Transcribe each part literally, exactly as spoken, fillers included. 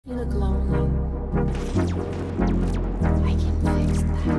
You look lonely. I can fix that.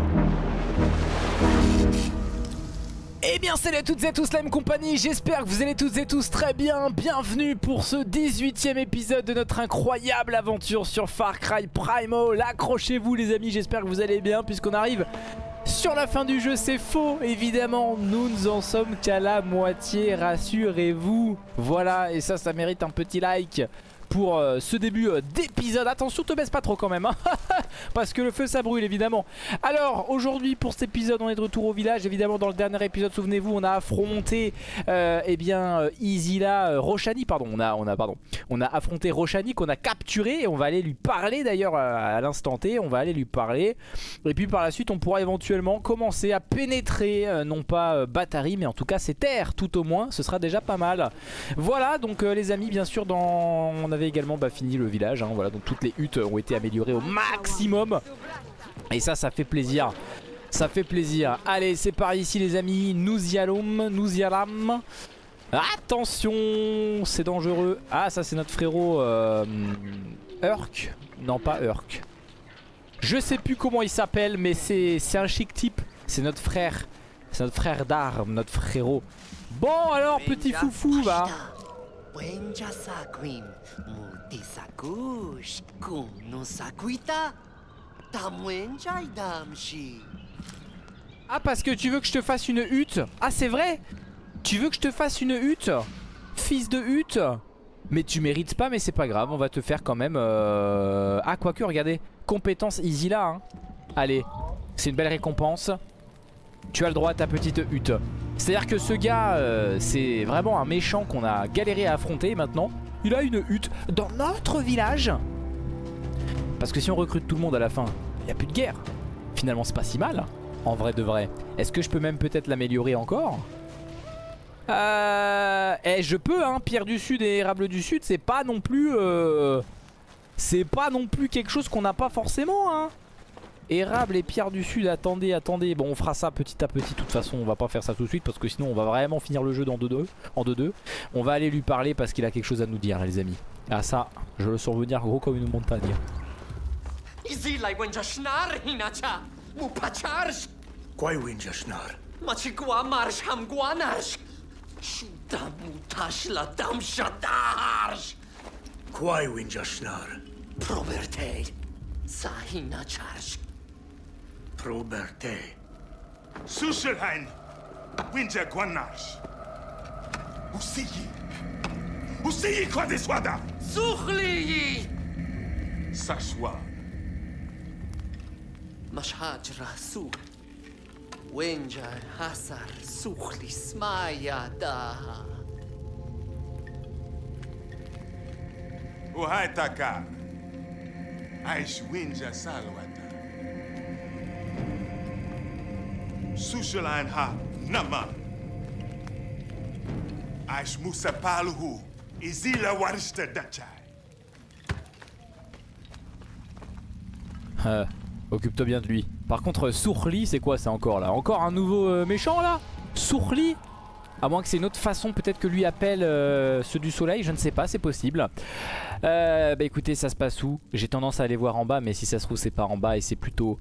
Eh bien salut à toutes et à tous la même compagnie, j'espère que vous allez toutes et tous très bien. Bienvenue pour ce dix-huitième épisode de notre incroyable aventure sur Far Cry Primal. Accrochez-vous les amis, j'espère que vous allez bien puisqu'on arrive sur la fin du jeu. C'est faux évidemment, nous ne en sommes qu'à la moitié, rassurez-vous. Voilà, et ça ça mérite un petit like pour euh, ce début euh, d'épisode. Attention, te baisse pas trop quand même hein parce que le feu ça brûle évidemment. Alors aujourd'hui pour cet épisode on est de retour au village. Évidemment dans le dernier épisode, souvenez-vous, on a affronté euh, eh bien euh, Izila euh, Roshani, pardon on a, on a pardon on a affronté Roshani qu'on a capturé et on va aller lui parler d'ailleurs à, à l'instant T. On va aller lui parler et puis par la suite on pourra éventuellement commencer à pénétrer euh, non pas euh, Batari mais en tout cas ses terres tout au moins. Ce sera déjà pas mal. Voilà donc euh, les amis, bien sûr dans... on avait également bah, fini le village hein, voilà, donc toutes les huttes ont été améliorées au maximum et ça ça fait plaisir, ça fait plaisir. Allez c'est par ici les amis, nous y allons, nous y allons. Attention c'est dangereux. Ah ça c'est notre frérot euh, Urk, non pas Urk, je sais plus comment il s'appelle mais c'est un chic type. C'est notre frère, c'est notre frère d'armes, notre frérot. Bon alors petit foufou va. Ah parce que tu veux que je te fasse une hutte? Ah c'est vrai? Tu veux que je te fasse une hutte? Fils de hutte? Mais tu mérites pas, mais c'est pas grave, on va te faire quand même euh... Ah quoique regardez, compétence easy là hein. Allez, c'est une belle récompense. Tu as le droit à ta petite hutte. C'est à dire que ce gars euh, c'est vraiment un méchant qu'on a galéré à affronter. Maintenant il a une hutte dans notre village. Parce que si on recrute tout le monde à la fin, il n'y a plus de guerre. Finalement c'est pas si mal, en vrai de vrai. Est-ce que je peux même peut-être l'améliorer encore? Euh... Eh je peux hein, pierre du sud et érable du sud, c'est pas non plus euh... c'est pas non plus quelque chose qu'on n'a pas forcément hein. Érable et pierre du sud, attendez, attendez. Bon on fera ça petit à petit, de toute façon on va pas faire ça tout de suite parce que sinon on va vraiment finir le jeu dans deux deux, en deux deux. On va aller lui parler parce qu'il a quelque chose à nous dire les amis. Ah ça, je le sens venir gros comme une montagne. Proberte. Suselhain, Winja Guanash. Usiyi. Usiyi Kwadiswada. Sukhliyi. Sashwa. Mashhaj Rasu. Winja Hasar Sukhli Smaya da. Uhaitaka. Aish Winja Salwata. Sushalain ha nama. Aish Musa Paluhu. Izila Warista Dachai. Euh, occupe-toi bien de lui. Par contre Sourli c'est quoi ça encore là? Encore un nouveau euh, méchant là? Sourli? À moins que c'est une autre façon peut-être que lui appelle euh, ceux du soleil, je ne sais pas, c'est possible. euh, Bah écoutez ça se passe où? J'ai tendance à aller voir en bas mais si ça se trouve c'est pas en bas et c'est plutôt...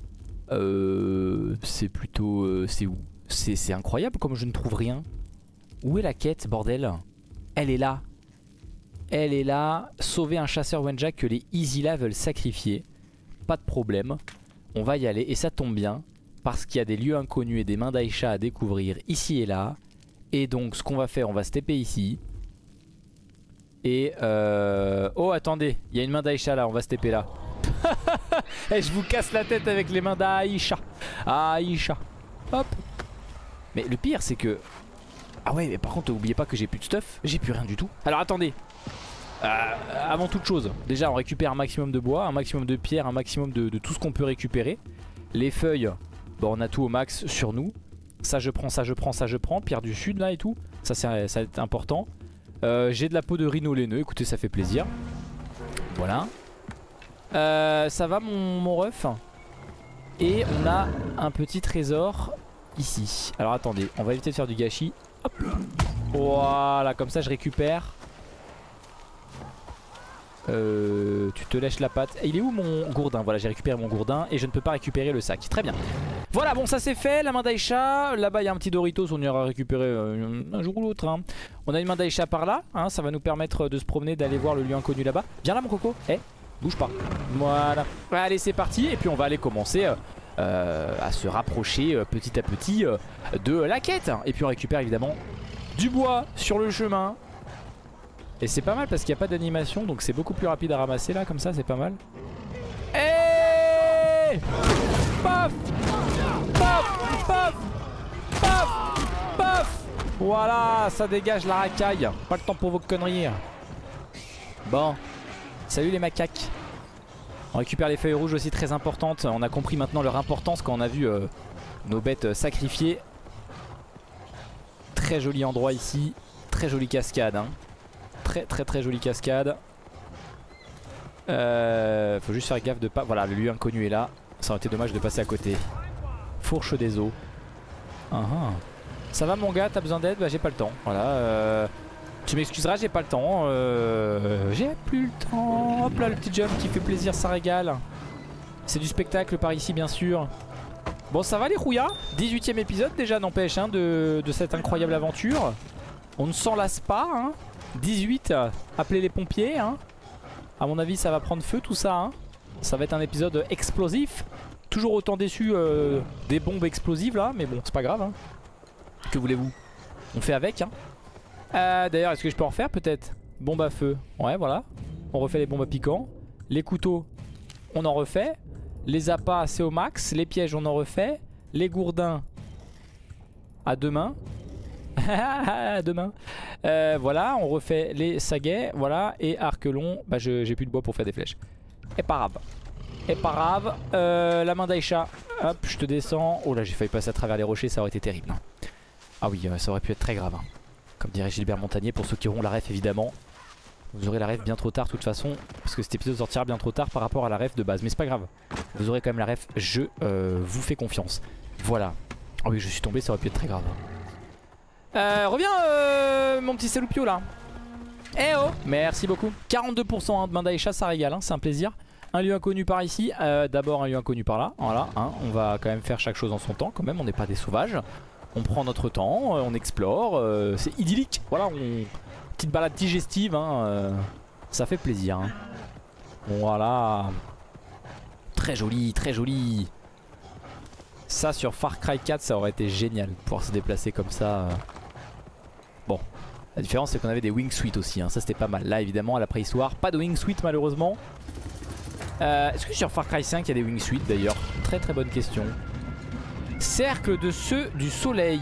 Euh, c'est plutôt... Euh, c'est où? C'est incroyable comme je ne trouve rien. Où est la quête bordel? Elle est là. Elle est là. Sauver un chasseur Wenja que les Izila veulent sacrifier. Pas de problème. On va y aller et ça tombe bien. Parce qu'il y a des lieux inconnus et des mains d'Aïcha à découvrir ici et là. Et donc ce qu'on va faire, on va se taper ici. Et euh... oh attendez, il y a une main d'Aïcha là, on va se taper là. Et je vous casse la tête avec les mains d'Aïcha. Aïcha. Hop. Mais le pire c'est que... Ah ouais mais par contre n'oubliez pas que j'ai plus de stuff. J'ai plus rien du tout. Alors attendez. Euh, avant toute chose, déjà on récupère un maximum de bois, un maximum de pierre, un maximum de, de tout ce qu'on peut récupérer. Les feuilles, bon on a tout au max sur nous. Ça je prends, ça je prends, ça je prends. Pierre du sud là et tout. Ça c'est important. euh, J'ai de la peau de rhino laineux, écoutez ça fait plaisir. Voilà. Euh, ça va mon, mon ref. Et on a un petit trésor ici. Alors attendez, on va éviter de faire du gâchis. Hop. Voilà, comme ça je récupère Euh, tu te lèches la patte. Et il est où mon gourdin? Voilà, j'ai récupéré mon gourdin et je ne peux pas récupérer le sac. Très bien. Voilà, bon, ça c'est fait. La main d'Aïcha. Là-bas, il y a un petit Doritos. On ira récupérer euh, un jour ou l'autre. Hein. On a une main d'Aïcha par là. Hein, ça va nous permettre de se promener, d'aller voir le lieu inconnu là-bas. Viens là, mon coco. Eh, hey, bouge pas. Voilà. Allez, c'est parti. Et puis, on va aller commencer euh, euh, à se rapprocher euh, petit à petit euh, de la quête. Et puis, on récupère évidemment du bois sur le chemin. Et c'est pas mal parce qu'il n'y a pas d'animation, donc c'est beaucoup plus rapide à ramasser là, comme ça, c'est pas mal. Hey, paf, paf, paf, paf, paf. Voilà, ça dégage la racaille. Pas le temps pour vos conneries. Bon, salut les macaques. On récupère les feuilles rouges aussi, très importantes. On a compris maintenant leur importance quand on a vu euh, nos bêtes sacrifiées. Très joli endroit ici, très jolie cascade, hein. Très très très jolie cascade. euh, Faut juste faire gaffe de pas... Voilà, le lieu inconnu est là. Ça aurait été dommage de passer à côté. Fourche des eaux. uh -huh. Ça va mon gars, t'as besoin d'aide? Bah j'ai pas le temps. Voilà euh... Tu m'excuseras, j'ai pas le temps. euh... J'ai plus le temps. Hop là, le petit jump qui fait plaisir, ça régale. C'est du spectacle par ici bien sûr. Bon, ça va les rouillas. dix-huitième épisode déjà, n'empêche, hein, de, de cette incroyable aventure. On ne s'en lasse pas, hein. dix-huit, appelez les pompiers, hein. À mon avis ça va prendre feu tout ça, hein. Ça va être un épisode explosif. Toujours autant déçu euh, des bombes explosives là. Mais bon, c'est pas grave, hein. Que voulez-vous? On fait avec, hein. euh, D'ailleurs, est-ce que je peux en refaire peut-être? Bombe à feu, ouais voilà. On refait les bombes à piquant. Les couteaux, on en refait. Les appâts, c'est au max. Les pièges, on en refait. Les gourdins, à deux mains. Demain. Euh, voilà, on refait les saguets. Voilà, et arc long. Bah, j'ai plus de bois pour faire des flèches. Et pas grave. Et pas grave. Euh, la main d'Aïcha. Hop, je te descends. Oh là, j'ai failli passer à travers les rochers, ça aurait été terrible. Ah oui, euh, ça aurait pu être très grave. Hein. Comme dirait Gilbert Montagnier, pour ceux qui auront la ref évidemment. Vous aurez la ref bien trop tard de toute façon. Parce que cet épisode sortira bien trop tard par rapport à la ref de base. Mais c'est pas grave. Vous aurez quand même la ref. Je euh, vous fais confiance. Voilà. Ah oui, je suis tombé, ça aurait pu être très grave. Euh, reviens euh, mon petit Saloupio là. Eh oh, merci beaucoup. quarante-deux pour cent hein, de main d'Aïcha, ça régale, hein, c'est un plaisir. Un lieu inconnu par ici, euh, d'abord un lieu inconnu par là. Voilà, hein, on va quand même faire chaque chose en son temps quand même, on n'est pas des sauvages. On prend notre temps, euh, on explore, euh, c'est idyllique. Voilà, on... petite balade digestive, hein, euh, ça fait plaisir. Hein. Voilà. Très joli, très joli. Ça sur Far Cry quatre, ça aurait été génial, pouvoir se déplacer comme ça. Bon, la différence c'est qu'on avait des wingsuits aussi, hein. Ça c'était pas mal. Là évidemment à la préhistoire, pas de wingsuit malheureusement. euh, Est-ce que sur Far Cry cinq il y a des wingsuits d'ailleurs? Très très bonne question. Cercle de ceux du soleil.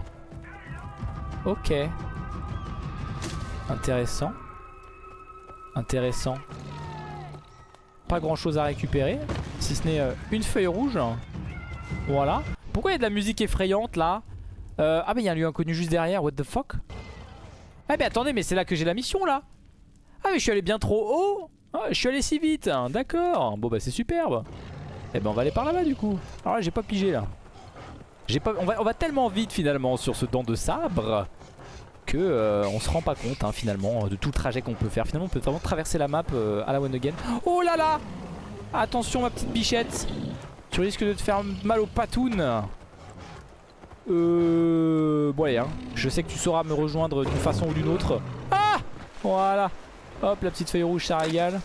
Ok. Intéressant. Intéressant. Pas grand chose à récupérer, si ce n'est euh, une feuille rouge. Voilà. Pourquoi il y a de la musique effrayante là? euh, Ah mais il y a un lieu inconnu juste derrière, what the fuck? Ah mais attendez, mais c'est là que j'ai la mission là. Ah mais je suis allé bien trop haut. Ah, je suis allé si vite, d'accord. Bon bah c'est superbe. Eh ben on va aller par là-bas du coup. Alors là j'ai pas pigé là. J'ai pas... on, va... on va tellement vite finalement sur ce dent de sabre que euh, on se rend pas compte hein, finalement de tout le trajet qu'on peut faire. Finalement on peut vraiment traverser la map euh, à la one again. Oh là là. Attention ma petite bichette. Tu risques de te faire mal au patoun. Euh... Bon allez hein. Je sais que tu sauras me rejoindre d'une façon ou d'une autre. Ah. Voilà. Hop la petite feuille rouge ça régale.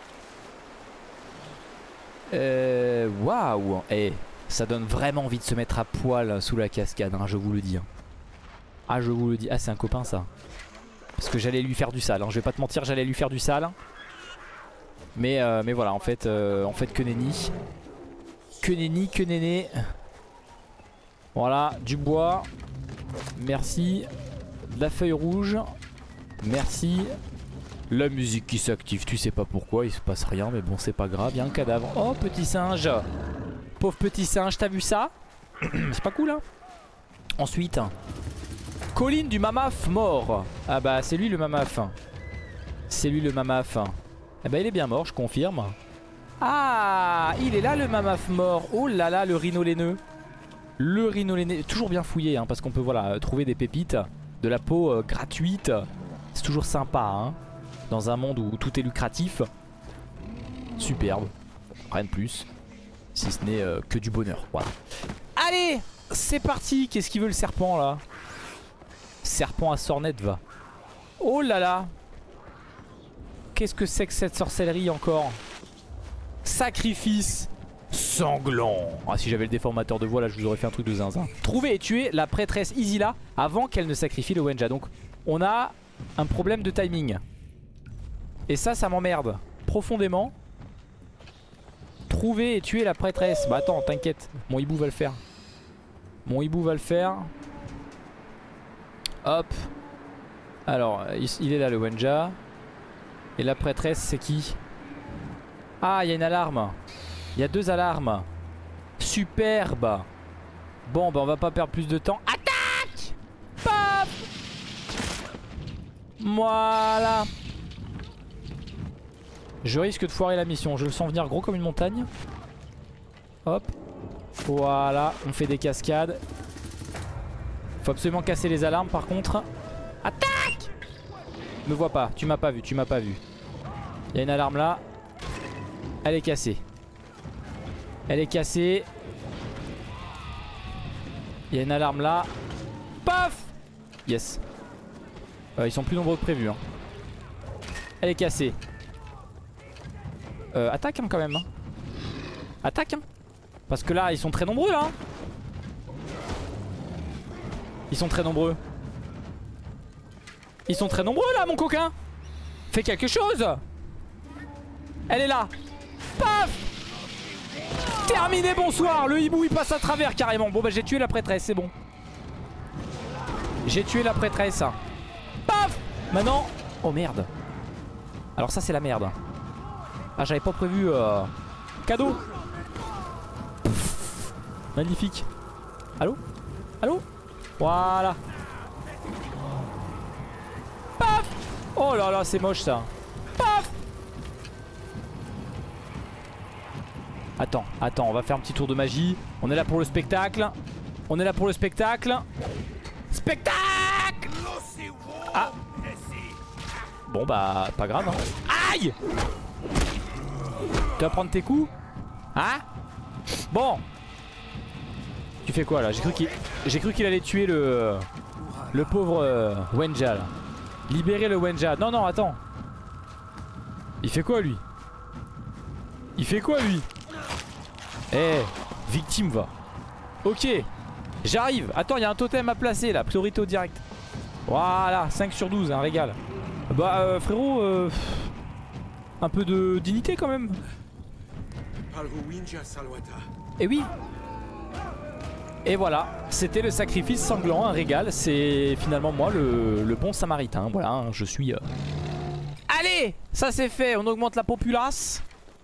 Euh... Waouh. Eh, ça donne vraiment envie de se mettre à poil sous la cascade hein, je vous le dis. Ah je vous le dis. Ah c'est un copain ça. Parce que j'allais lui faire du sale hein. Je vais pas te mentir, j'allais lui faire du sale. Mais, euh, mais voilà en fait, euh, en fait que nenni. Que nenni, que néné. Voilà, du bois. Merci. De la feuille rouge. Merci. La musique qui s'active, tu sais pas pourquoi, il se passe rien, mais bon c'est pas grave, il y a un cadavre. Oh petit singe. Pauvre petit singe, t'as vu ça? C'est pas cool hein. Ensuite, colline du mamaf mort. Ah bah c'est lui le mamaf. C'est lui le mamaf. Eh bah il est bien mort, je confirme. Ah, il est là le mamaf mort. Oh là là, le rhino laineux. Le rhino laineux, toujours bien fouillé hein, parce qu'on peut voilà trouver des pépites, de la peau euh, gratuite. C'est toujours sympa hein, dans un monde où tout est lucratif. Superbe. Rien de plus. Si ce n'est euh, que du bonheur. Voilà. Allez, c'est parti. Qu'est-ce qu'il veut le serpent là? Serpent à sornette va. Oh là là. Qu'est-ce que c'est que cette sorcellerie encore? Sacrifice sanglant. Ah, si j'avais le déformateur de voix là, je vous aurais fait un truc de zinzin. Trouver et tuer la prêtresse Isila avant qu'elle ne sacrifie le Wenja. Donc on a un problème de timing. Et ça, ça m'emmerde profondément. Trouver et tuer la prêtresse. Bah attends, t'inquiète, mon hibou va le faire. Mon hibou va le faire. Hop. Alors, il est là le Wenja. Et la prêtresse, c'est qui? Ah, il y a une alarme. Il y a deux alarmes. Superbe. Bon, bah on va pas perdre plus de temps. Attaque! Paf! Voilà. Je risque de foirer la mission. Je le sens venir gros comme une montagne. Hop. Voilà. On fait des cascades. Faut absolument casser les alarmes par contre. Attaque! Me vois pas. Tu m'as pas vu. Tu m'as pas vu. Il y a une alarme là. Elle est cassée. Elle est cassée. Il y a une alarme là. Paf! Yes. Euh, ils sont plus nombreux que prévu. Hein. Elle est cassée. Euh, attaque hein, quand même. Hein. Attaque. Hein. Parce que là, ils sont très nombreux là. Hein. Ils sont très nombreux. Ils sont très nombreux là, mon coquin. Fais quelque chose. Elle est là. Paf! Terminé, bonsoir. Le hibou il passe à travers carrément. Bon bah j'ai tué la prêtresse, c'est bon. J'ai tué la prêtresse. Paf! Maintenant. Oh merde. Alors ça c'est la merde. Ah j'avais pas prévu euh... Cadeau. Pff. Magnifique. Allô? Allô? Voilà. Paf! Oh là là c'est moche ça. Paf! Attends, attends, on va faire un petit tour de magie. On est là pour le spectacle. On est là pour le spectacle. Spectacle! Ah. Bon bah, pas grave. Hein. Aïe! Tu vas prendre tes coups? Hein? Bon. Tu fais quoi là? J'ai cru qu'il j'ai cru qu'il allait tuer le le pauvre euh, Wenja là. Libérer le Wenja. Non, non, attends. Il fait quoi lui? Il fait quoi lui? Eh, hey, victime va. Ok, j'arrive. Attends, il y a un totem à placer là. Priorité au direct. Voilà, cinq sur douze, un régal. Bah, euh, frérot, euh, un peu de dignité quand même. Et oui. Et voilà, c'était le sacrifice sanglant, un régal. C'est finalement moi le, le bon samaritain. Voilà, hein, je suis... Euh... Allez, ça c'est fait. On augmente la populace.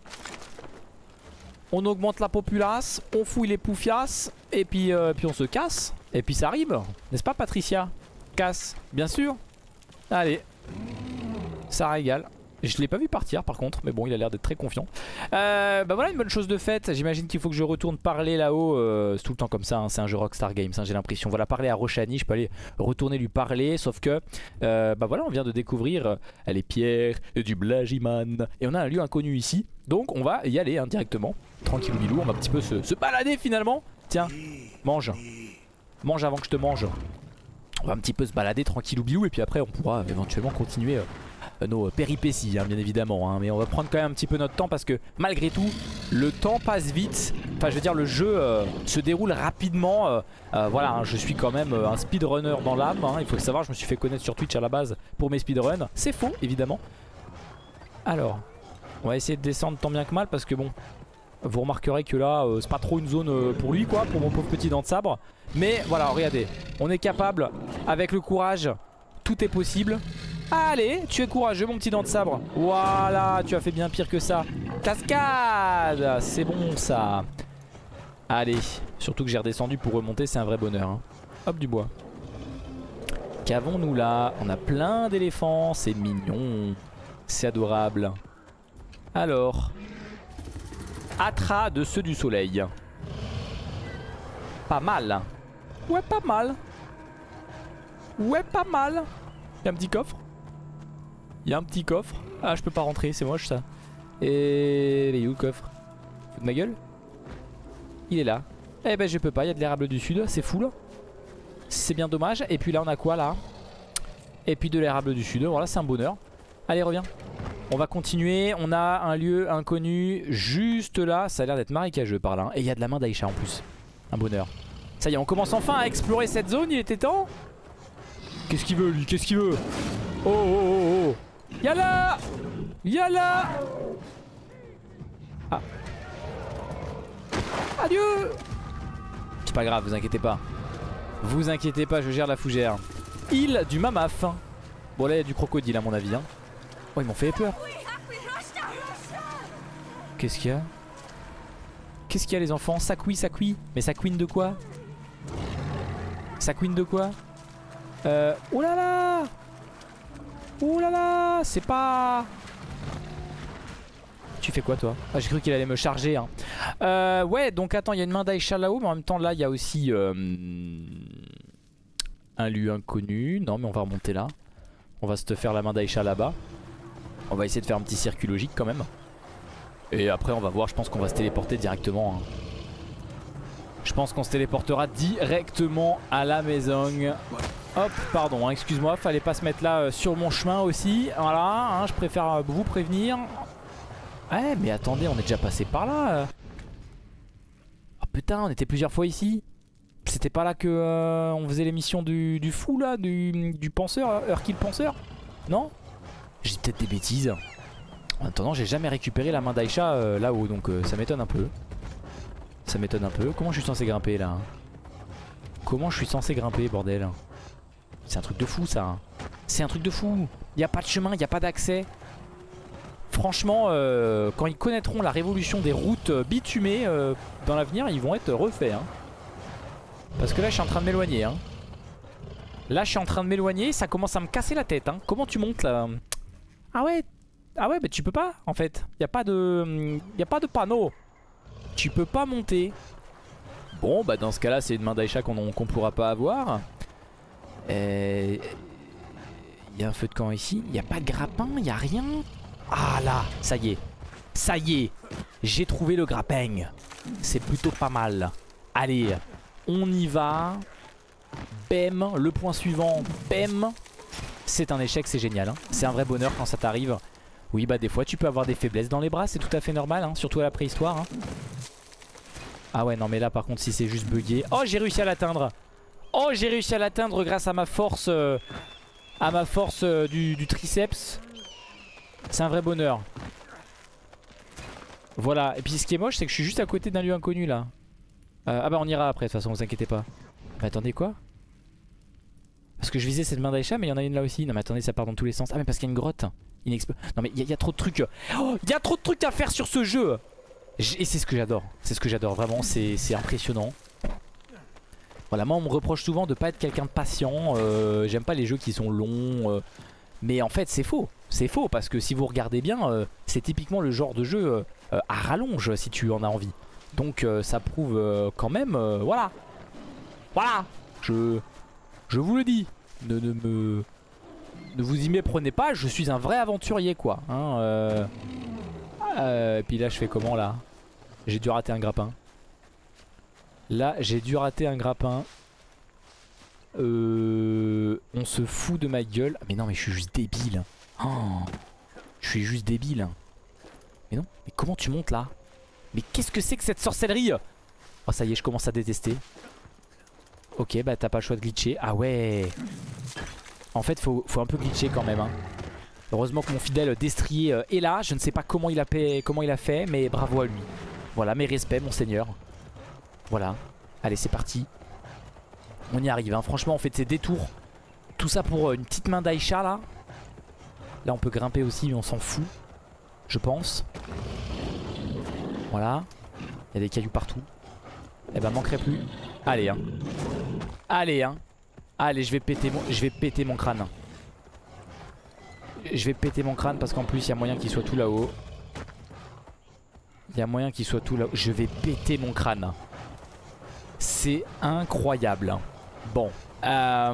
On augmente la populace, on fouille les poufias, et puis, euh, puis on se casse. Et puis ça arrive, n'est-ce pas Patricia? Casse, bien sûr. Allez, ça régale. Je l'ai pas vu partir par contre, mais bon il a l'air d'être très confiant. euh, Bah voilà une bonne chose de faite. J'imagine qu'il faut que je retourne parler là-haut. euh, C'est tout le temps comme ça, hein. C'est un jeu Rockstar Games, hein, j'ai l'impression. Voilà, parler à Roshani, je peux aller retourner lui parler. Sauf que, euh, bah voilà, on vient de découvrir euh, les pierres du Blagiman. Et on a un lieu inconnu ici. Donc on va y aller hein, directement. Tranquille bilou, on va un petit peu se, se balader finalement. Tiens, mange. Mange avant que je te mange. On va un petit peu se balader tranquillou bilou. Et puis après on pourra éventuellement continuer euh, nos péripéties hein, bien évidemment hein. Mais on va prendre quand même un petit peu notre temps parce que malgré tout le temps passe vite. Enfin je veux dire le jeu euh, se déroule rapidement. euh, euh, Voilà hein, je suis quand même euh, un speedrunner dans l'âme hein. Il faut le savoir, je me suis fait connaître sur Twitch à la base pour mes speedruns. C'est faux évidemment. Alors on va essayer de descendre tant bien que mal parce que bon, vous remarquerez que là euh, c'est pas trop une zone euh, pour lui quoi, pour mon pauvre petit dent de sabre. Mais voilà, regardez, on est capable, avec le courage, tout est possible. Allez, tu es courageux mon petit dent de sabre. Voilà, tu as fait bien pire que ça. Cascade, c'est bon ça. Allez, surtout que j'ai redescendu pour remonter, c'est un vrai bonheur hein. Hop du bois. Qu'avons-nous là? On a plein d'éléphants, c'est mignon. C'est adorable. Alors, Atra de ceux du soleil. Pas mal. Ouais, pas mal. Ouais, pas mal. Il y a un petit coffre. Il y a un petit coffre. Ah, je peux pas rentrer, c'est moche ça. Et coffre? Fous de ma gueule? Il est là. Eh ben je peux pas, il y a de l'érable du sud, c'est fou là. C'est bien dommage. Et puis là on a quoi là? Et puis de l'érable du sud, voilà c'est un bonheur. Allez reviens. On va continuer, on a un lieu inconnu juste là. Ça a l'air d'être marécageux par là hein. Et il y a de la main d'Aïcha en plus. Un bonheur. Ça y est, on commence enfin à explorer cette zone, il était temps. Qu'est-ce qu'il veut lui? Qu'est-ce qu'il veut? Oh oh oh oh. Yalla! Yalla! Ah. Adieu! C'est pas grave, vous inquiétez pas. Vous inquiétez pas, je gère la fougère. Île du Mamaf. Bon là il y a du crocodile à mon avis hein. Oh ils m'ont fait peur. Qu'est-ce qu'il y a? Qu'est-ce qu'il y a les enfants? Ça cuit, ça cuit. Mais ça queen de quoi? Ça queen de quoi? Euh... Oh là là! Oh là là! C'est pas... Tu fais quoi toi? Ah j'ai cru qu'il allait me charger hein. Euh... Ouais donc attends il y a une main d'Aïcha là-haut. Mais en même temps là il y a aussi... Euh... un lieu inconnu. Non mais on va remonter là. On va se faire la main d'Aïcha là-bas. On va essayer de faire un petit circuit logique quand même. Et après on va voir, je pense qu'on va se téléporter directement hein. Je pense qu'on se téléportera directement à la maison. Hop, pardon, hein, excuse-moi, fallait pas se mettre là euh, sur mon chemin aussi. Voilà, hein, je préfère euh, vous prévenir. Ouais mais attendez, on est déjà passé par là euh. Oh putain, on était plusieurs fois ici. C'était pas là que euh, on faisait l'émission du, du fou là, du, du penseur, Urkill penseur? Non? J'ai peut-être des bêtises. En attendant, j'ai jamais récupéré la main d'Aïcha euh, là-haut, donc euh, ça m'étonne un peu. Ça m'étonne un peu. Comment je suis censé grimper là? Comment je suis censé grimper, bordel? C'est un truc de fou ça. C'est un truc de fou. Il n'y a pas de chemin, il n'y a pas d'accès. Franchement, euh, quand ils connaîtront la révolution des routes bitumées euh, dans l'avenir, ils vont être refaits hein. Parce que là je suis en train de m'éloigner hein. Là je suis en train de m'éloigner, ça commence à me casser la tête hein. Comment tu montes là? Ah ouais. Ah ouais mais tu peux pas en fait. Il n'y a pas de... Il y a pas de panneau. Tu peux pas monter. Bon bah dans ce cas là c'est une main d'Aïcha qu'on qu'on pourra pas avoir. Il y a un feu de camp ici. Il n'y a pas de grappin, il n'y a rien. Ah là, ça y est. Ça y est. J'ai trouvé le grappin. C'est plutôt pas mal. Allez. On y va. Bam. Le point suivant. Bam. C'est un échec, c'est génial hein. C'est un vrai bonheur quand ça t'arrive. Oui bah des fois tu peux avoir des faiblesses dans les bras. C'est tout à fait normal hein. Surtout à la préhistoire hein. Ah ouais non mais là par contre si c'est juste bugué. Oh j'ai réussi à l'atteindre. Oh j'ai réussi à l'atteindre grâce à ma force euh, À ma force euh, du, du triceps. C'est un vrai bonheur. Voilà. Et puis ce qui est moche c'est que je suis juste à côté d'un lieu inconnu là. Euh, ah bah on ira après de toute façon, vous inquiétez pas. Mais attendez quoi? Parce que je visais cette main d'Aïcha mais il y en a une là aussi. Non mais attendez ça part dans tous les sens. Ah mais parce qu'il y a une grotte. Inexp... Non mais il y, y a trop de trucs. Oh, il y a trop de trucs à faire sur ce jeu. Et c'est ce que j'adore. C'est ce que j'adore vraiment. C'est impressionnant. Voilà moi on me reproche souvent de pas être quelqu'un de patient. euh, J'aime pas les jeux qui sont longs. euh, Mais en fait c'est faux. C'est faux parce que si vous regardez bien euh, c'est typiquement le genre de jeu euh, à rallonge si tu en as envie. Donc euh, ça prouve euh, quand même euh, voilà. Voilà. Je, je vous le dis. Ne, ne me... Ne vous y méprenez pas, je suis un vrai aventurier quoi hein, euh... Euh, Et puis là je fais comment là? J'ai dû rater un grappin. Là j'ai dû rater un grappin. euh... On se fout de ma gueule. Mais non mais je suis juste débile. Oh, je suis juste débile. Mais non, mais comment tu montes là? Mais qu'est-ce que c'est que cette sorcellerie? Oh ça y est je commence à détester. Ok bah t'as pas le choix de glitcher. Ah ouais. En fait faut, faut un peu glitcher quand même hein. Heureusement que mon fidèle destrier euh, est là. Je ne sais pas comment il, a fait, comment il a fait, mais bravo à lui. Voilà mes respects mon seigneur. Voilà. Allez c'est parti. On y arrive hein. Franchement on fait de ces détours. Tout ça pour euh, une petite main d'Aïcha là. Là on peut grimper aussi mais on s'en fout. Je pense. Voilà. Il y a des cailloux partout. Eh ben manquerait plus. Allez hein. Allez hein. Allez je vais péter mon, je vais péter mon crâne. Je vais péter mon crâne parce qu'en plus il y a moyen qu'il soit tout là-haut. Il y a moyen qu'il soit tout là-haut. Je vais péter mon crâne. C'est incroyable. Bon. Euh...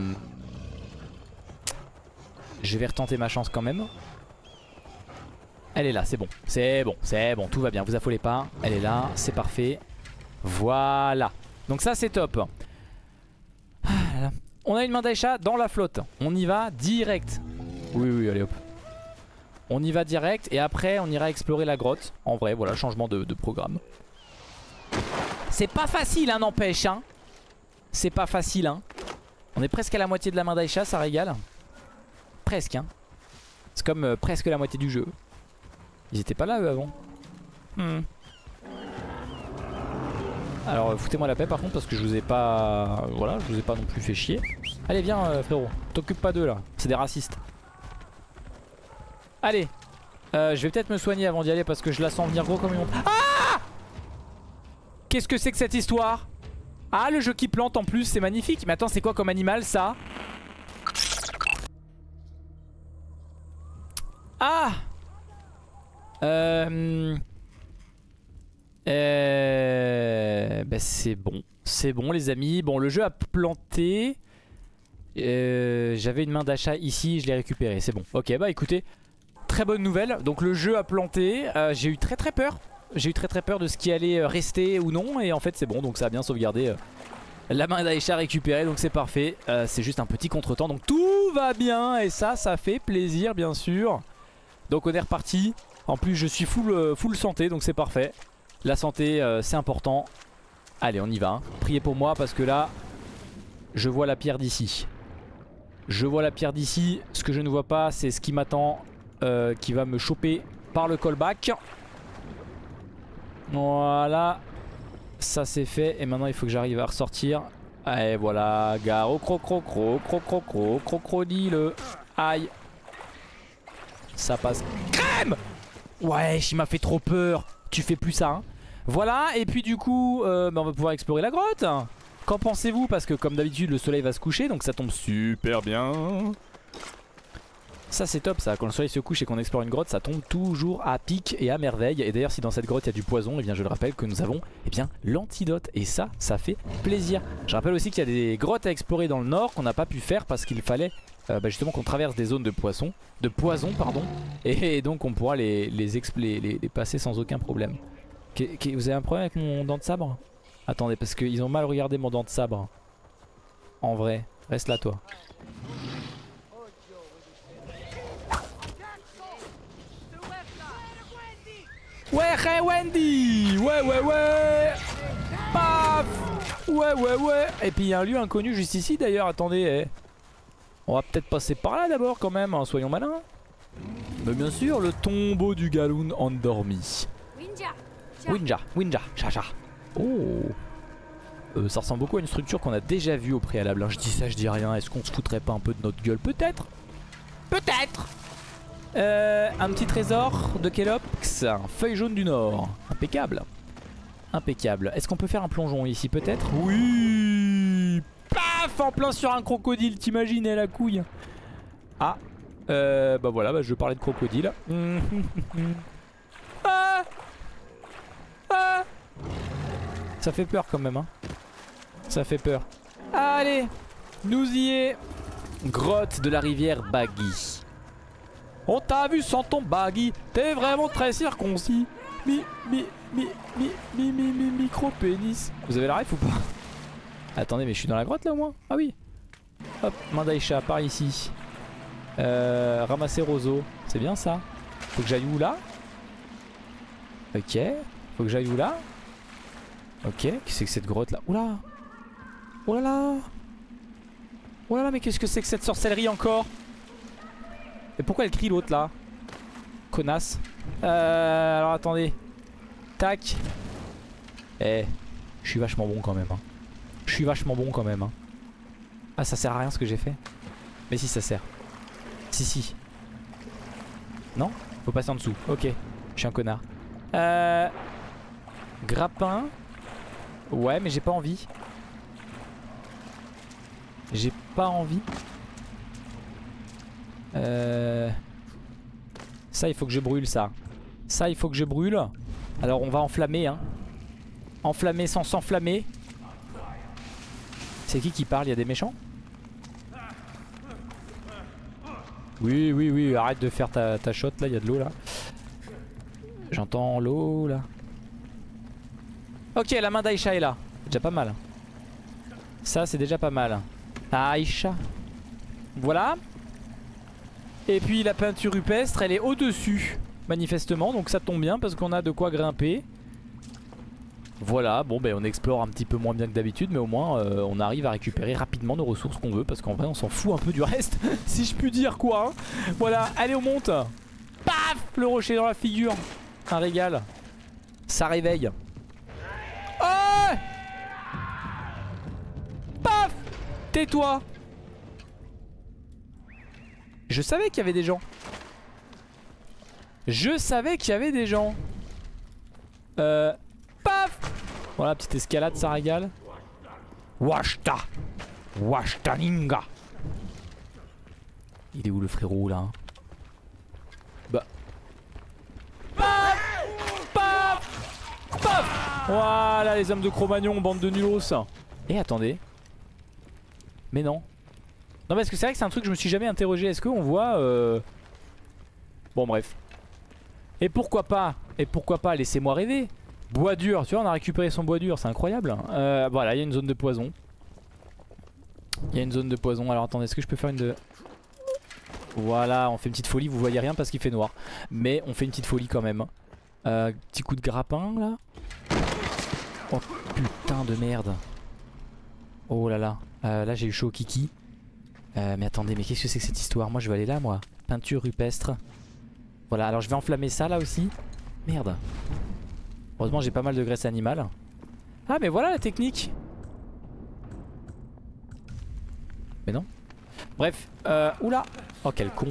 Je vais retenter ma chance quand même. Elle est là, c'est bon. C'est bon, c'est bon, tout va bien, vous affolez pas. Elle est là, c'est parfait. Voilà. Donc ça c'est top. Ah là là. On a une main d'Aïcha dans la flotte. On y va direct. Oui, oui, allez hop. On y va direct et après on ira explorer la grotte. En vrai, voilà, changement de, de programme. C'est pas facile, hein, n'empêche. Hein. C'est pas facile, hein. On est presque à la moitié de la main d'Aïcha, ça régale. Presque, hein. C'est comme euh, presque la moitié du jeu. Ils étaient pas là, eux, avant. Hmm. Alors, euh, foutez-moi la paix, par contre, parce que je vous ai pas... Voilà, je vous ai pas non plus fait chier. Allez, viens, euh, frérot. T'occupe pas d'eux, là. C'est des racistes. Allez. Euh, je vais peut-être me soigner avant d'y aller, parce que je la sens venir gros comme une montre. Ah! Qu'est-ce que c'est que cette histoire? Ah, le jeu qui plante en plus, c'est magnifique. Mais attends, c'est quoi comme animal, ça? Ah! Euh... Euh... Bah c'est bon. C'est bon, les amis. Bon, le jeu a planté. Euh... J'avais une main d'achat ici, je l'ai récupérée. C'est bon. Ok, bah écoutez, très bonne nouvelle. Donc le jeu a planté. Euh, J'ai eu très très peur. J'ai eu très très peur de ce qui allait rester ou non. Et en fait c'est bon, donc ça a bien sauvegardé euh, la main d'Aïcha récupérée. Donc c'est parfait, euh, c'est juste un petit contretemps. Donc tout va bien et ça, ça fait plaisir bien sûr. Donc on est reparti. En plus je suis full, euh, full santé, donc c'est parfait. La santé euh, c'est important. Allez on y va, hein. Priez pour moi parce que là je vois la pierre d'ici. Je vois la pierre d'ici. Ce que je ne vois pas c'est ce qui m'attend, euh, qui va me choper par le callback. Voilà. Ça c'est fait. Et maintenant il faut que j'arrive à ressortir. Et voilà. Garo cro cro cro cro cro cro crocodile. Aïe. Ça passe. Crème. Ouais, il m'a fait trop peur. Tu fais plus ça, hein. Voilà. Et puis du coup euh, bah, on va pouvoir explorer la grotte. Qu'en pensez-vous? Parce que comme d'habitude le soleil va se coucher, donc ça tombe super bien. Ça c'est top ça, quand le soleil se couche et qu'on explore une grotte, ça tombe toujours à pic et à merveille. Et d'ailleurs si dans cette grotte il y a du poison, et bien je le rappelle que nous avons eh bien l'antidote. Et ça, ça fait plaisir. Je rappelle aussi qu'il y a des grottes à explorer dans le nord qu'on n'a pas pu faire parce qu'il fallait euh, bah justement qu'on traverse des zones de poisson, de poison pardon. Et, et donc on pourra les, les, les, les, les passer sans aucun problème. Qu qu Vous avez un problème avec mon dent de sabre? Attendez, parce qu'ils ont mal regardé mon dent de sabre. En vrai, reste là toi. Ouais, hey Wendy. Ouais, ouais, ouais. Paf. Ouais, ouais, ouais. Et puis il y a un lieu inconnu juste ici d'ailleurs, attendez. Eh. On va peut-être passer par là d'abord quand même, hein. Soyons malins. Mais bien sûr, le tombeau du Galoun endormi. Winja, Winja, Chacha. Oh. Euh, ça ressemble beaucoup à une structure qu'on a déjà vue au préalable, hein. Je dis ça, je dis rien. Est-ce qu'on se foutrait pas un peu de notre gueule? Peut-être. Peut-être. Euh, un petit trésor de Kelops, feuille jaune du Nord. Impeccable. Impeccable. Est-ce qu'on peut faire un plongeon ici peut-être? Oui. Paf, en plein sur un crocodile, t'imagines la couille. Ah. Euh, bah voilà, bah je parlais de crocodile. Ah. Ah. Ça fait peur quand même, hein. Ça fait peur. Allez, nous y est. Grotte de la rivière Baggy. On t'a vu sans ton baggy, t'es vraiment très circoncis. Mi, mi, mi, mi, mi, mi, mi, micro pénis. Vous avez la ref ou pas? Attendez, mais je suis dans la grotte là au moins. Ah oui. Hop, main d'Aïcha, par ici. Euh, ramasser roseau, c'est bien ça. Faut que j'aille où là? Ok. Faut que j'aille où là? Ok, qu'est-ce que c'est que cette grotte là? Oula. Oh là là. Oh là là, mais qu'est-ce que c'est que cette sorcellerie encore? Et pourquoi elle crie l'autre là? Connasse. Euh, alors attendez. Tac. Eh, je suis vachement bon quand même, hein. Je suis vachement bon quand même, hein. Ah, ça sert à rien ce que j'ai fait. Mais si, ça sert. Si, si. Non? Faut passer en dessous. Ok. Je suis un connard. Euh... Grappin. Ouais, mais j'ai pas envie. J'ai pas envie. Euh... Ça il faut que je brûle ça. Ça il faut que je brûle. Alors on va enflammer, hein. Enflammer sans s'enflammer. C'est qui qui parle? Il y a des méchants? Oui oui oui, arrête de faire ta, ta shot là, il y a de l'eau là. J'entends l'eau là. Ok, la main d'Aïcha est là. C'est déjà pas mal. Ça c'est déjà pas mal. Aïcha. Voilà. Et puis la peinture rupestre elle est au dessus manifestement. Donc ça tombe bien parce qu'on a de quoi grimper. Voilà, bon ben on explore un petit peu moins bien que d'habitude. Mais au moins euh, on arrive à récupérer rapidement nos ressources qu'on veut. Parce qu'en vrai on s'en fout un peu du reste. Si je puis dire quoi hein. Voilà, allez on monte. Paf, le rocher dans la figure. Un régal. Ça réveille. Oh, paf. Tais-toi. Je savais qu'il y avait des gens. Je savais qu'il y avait des gens. Euh... Paf. Voilà, petite escalade, ça régale. Washta. Washta ninga. Il est où le frérot là hein? Bah. Paf. Paf. Paf. Voilà les hommes de Cro-Magnon, bande de nulos. Et attendez. Mais non. Non parce que c'est vrai que c'est un truc que je me suis jamais interrogé. Est-ce qu'on voit euh... Bon bref. Et pourquoi pas Et pourquoi pas laissez-moi rêver. Bois dur, tu vois on a récupéré son bois dur, c'est incroyable. euh, Voilà il y a une zone de poison. Il y a une zone de poison. Alors attendez, est-ce que je peux faire une de... Voilà, on fait une petite folie, vous voyez rien parce qu'il fait noir. Mais on fait une petite folie quand même. euh, Petit coup de grappin là. Oh putain de merde. Oh là là, euh, là j'ai eu chaud au kiki. euh, Mais attendez, mais qu'est-ce que c'est que cette histoire? Moi je vais aller là moi. Peinture rupestre. Voilà, alors je vais enflammer ça là aussi. Merde. Heureusement j'ai pas mal de graisse animale. Ah mais voilà la technique. Mais non. Bref, euh, oula. Oh quel con.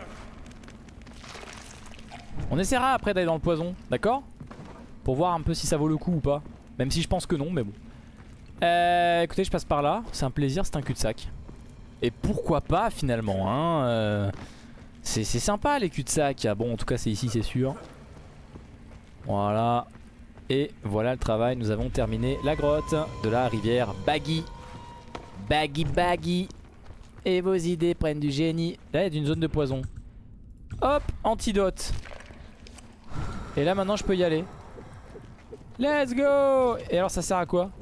On essaiera après d'aller dans le poison, d'accord? Pour voir un peu si ça vaut le coup ou pas. Même si je pense que non, mais bon. Euh, écoutez, je passe par là. C'est un plaisir, c'est un cul-de-sac. Et pourquoi pas finalement hein, euh, c'est sympa les cul-de-sac. Bon en tout cas c'est ici c'est sûr. Voilà. Et voilà le travail, nous avons terminé la grotte de la rivière Baggy. Baggy Baggy. Et vos idées prennent du génie. Là il y a une zone de poison. Hop, antidote. Et là maintenant je peux y aller. Let's go. Et alors ça sert à quoi?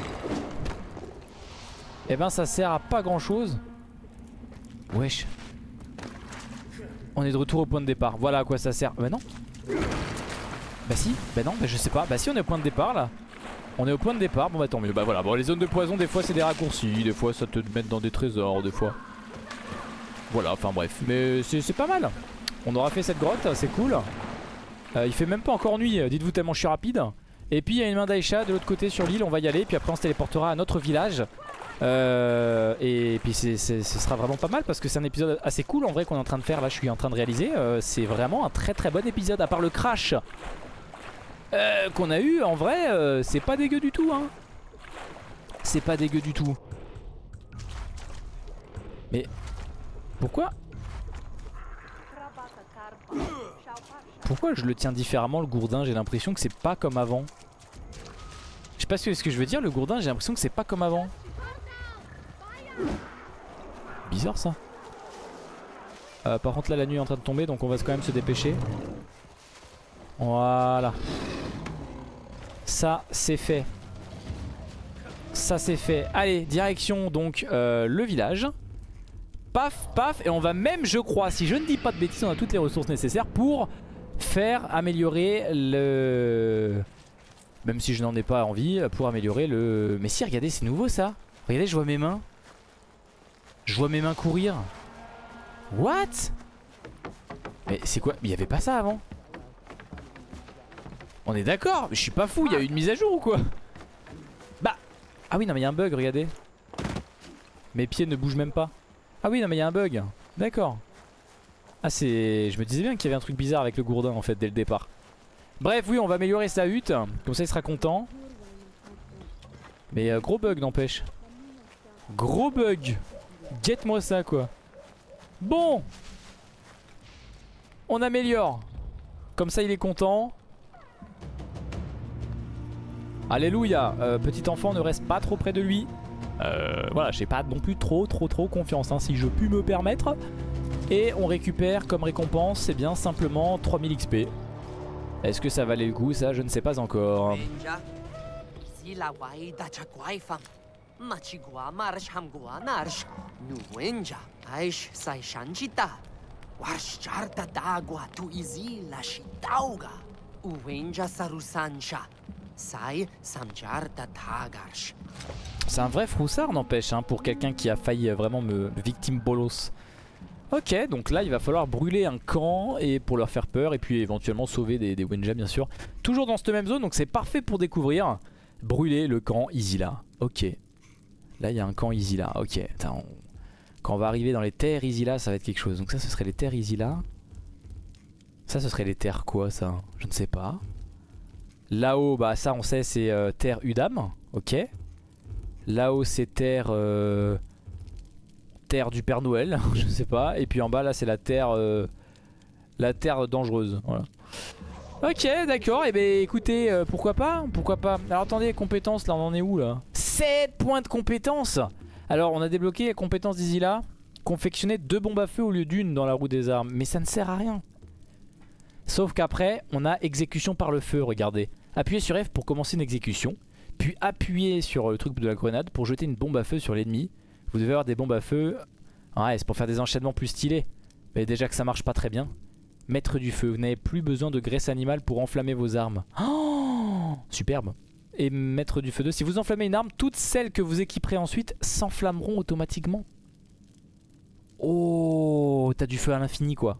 Eh ben ça sert à pas grand chose. Wesh. On est de retour au point de départ. Voilà à quoi ça sert. Bah non. Bah si, bah non, bah je sais pas. Bah si on est au point de départ là. On est au point de départ, bon bah tant mieux. Bah voilà, bon les zones de poison des fois c'est des raccourcis. Des fois ça te met dans des trésors, des fois. Voilà, enfin bref. Mais c'est pas mal. On aura fait cette grotte, c'est cool. euh, Il fait même pas encore nuit, dites-vous tellement je suis rapide. Et puis il y a une main d'Aïcha de l'autre côté sur l'île, on va y aller. Puis après on se téléportera à notre village. Euh, et puis c'est, c'est, ce sera vraiment pas mal parce que c'est un épisode assez cool en vrai qu'on est en train de faire là, je suis en train de réaliser. euh, C'est vraiment un très très bon épisode à part le crash euh, qu'on a eu en vrai. euh, C'est pas dégueu du tout hein. C'est pas dégueu du tout. Mais pourquoi Pourquoi je le tiens différemment le gourdin? J'ai l'impression que c'est pas comme avant. Je sais pas ce que je veux dire, le gourdin j'ai l'impression que c'est pas comme avant. Bizarre ça. euh, Par contre là la nuit est en train de tomber, donc on va quand même se dépêcher. Voilà. Ça c'est fait. Ça c'est fait. Allez, direction donc euh, le village. Paf paf. Et on va même, je crois, si je ne dis pas de bêtises, on a toutes les ressources nécessaires pour faire améliorer le... Même si je n'en ai pas envie, pour améliorer le... Mais si, regardez, c'est nouveau ça. Regardez, je vois mes mains. Je vois mes mains courir. What? Mais c'est quoi? Mais il n'y avait pas ça avant. On est d'accord, mais je suis pas fou, il y a eu une mise à jour ou quoi? Bah. Ah oui, non mais il y a un bug, regardez. Mes pieds ne bougent même pas. Ah oui, non mais il y a un bug. D'accord. Ah c'est... Je me disais bien qu'il y avait un truc bizarre avec le gourdin en fait dès le départ. Bref, oui, on va améliorer sa hutte. Comme ça il sera content. Mais euh, gros bug n'empêche. Gros bug. Guette-moi ça quoi. Bon. On améliore. Comme ça il est content. Alléluia. euh, Petit enfant ne reste pas trop près de lui. euh, Voilà, j'ai pas non plus trop trop trop confiance hein, si je puis me permettre. Et on récupère comme récompense, c'est bien simplement trois mille X P. Est-ce que ça valait le coup? Ça, je ne sais pas encore. Wenja, Zila Waida Chakwaifam, Machigua Marsh Hamgua Narsh, Nu Wenja, Aish Sai Shanchita, Warsh Charta Dagua tu Izila Shitauga, Uwenja Sarusancha, Sai Samjarta Tagarsh. C'est un vrai froussard n'empêche hein, pour quelqu'un qui a failli vraiment me victime bolos. Ok, donc là il va falloir brûler un camp et pour leur faire peur et puis éventuellement sauver des, des Wenja bien sûr. Toujours dans cette même zone, donc c'est parfait pour découvrir. Brûler le camp Izila. Ok. Là il y a un camp Izila. Ok. Attends, on... Quand on va arriver dans les terres Izila, ça va être quelque chose. Donc ça ce serait les terres Izila. Ça ce serait les terres quoi ça? Je ne sais pas. Là-haut, bah ça on sait c'est euh, terre Udam. Ok. Là-haut c'est terre... Euh... Terre du Père Noël, je sais pas. Et puis en bas là c'est la terre euh, la terre dangereuse. Voilà. Ok d'accord, et eh ben écoutez, euh, pourquoi pas, pourquoi pas. Alors attendez, compétences là on en est où là? sept points de compétences. Alors on a débloqué la compétence d'Izila. Confectionner deux bombes à feu au lieu d'une dans la roue des armes. Mais ça ne sert à rien. Sauf qu'après on a exécution par le feu, regardez. Appuyez sur F pour commencer une exécution. Puis appuyez sur le truc de la grenade pour jeter une bombe à feu sur l'ennemi. Vous devez avoir des bombes à feu. Ouais, c'est pour faire des enchaînements plus stylés. Mais déjà que ça marche pas très bien. Mettre du feu. Vous n'avez plus besoin de graisse animale pour enflammer vos armes. Oh, superbe. Et mettre du feu deux. Si vous enflammez une arme, toutes celles que vous équiperez ensuite s'enflammeront automatiquement. Oh, t'as du feu à l'infini quoi.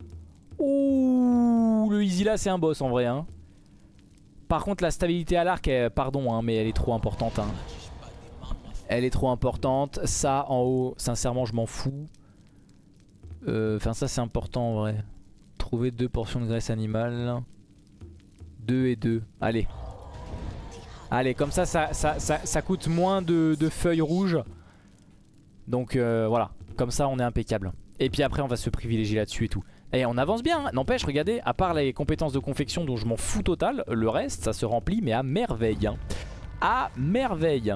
Ouh, le Izila c'est un boss en vrai. Hein. Par contre la stabilité à l'arc, pardon, hein, mais elle est trop importante. Hein. Elle est trop importante. Ça en haut, sincèrement je m'en fous. Enfin euh, ça c'est important en vrai. Trouver deux portions de graisse animale. Deux et deux. Allez. Allez, comme ça ça, ça, ça, ça coûte moins de, de feuilles rouges. Donc euh, voilà. Comme ça on est impeccable. Et puis après on va se privilégier là-dessus et tout. Et on avance bien. Hein. N'empêche, regardez, à part les compétences de confection dont je m'en fous total, le reste ça se remplit mais à merveille. Hein. À merveille.